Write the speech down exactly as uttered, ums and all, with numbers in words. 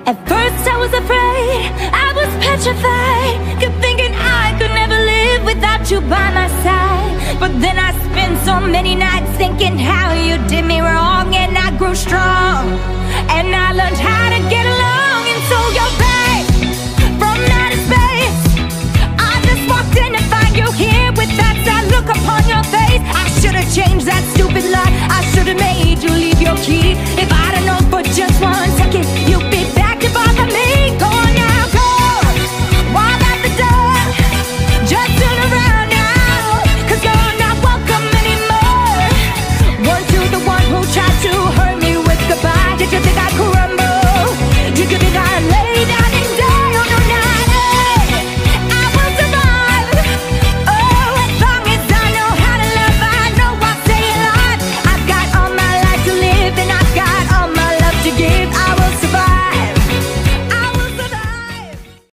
At first I was afraid, I was petrified, kept thinking I could never live without you by my side. But then I spent so many nights thinking how you did me wrong, and I grew strong, and I learned how to get along. And so you're back from outer space. I just walked in to find you here with that sad look upon your face. I should've changed that stupid lie, I should've made you leave.